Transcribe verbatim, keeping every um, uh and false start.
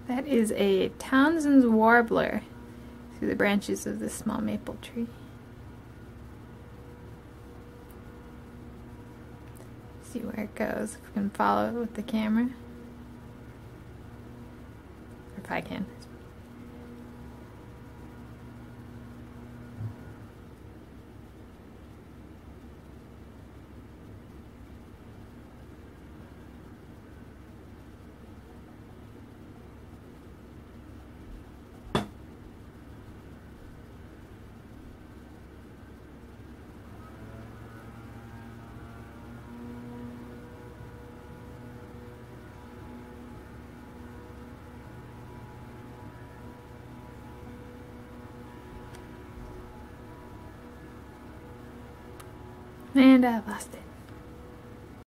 That is a Townsend's Warbler through the branches of this small maple tree. See where it goes, if we can follow it with the camera. Or if I can. And I lost it.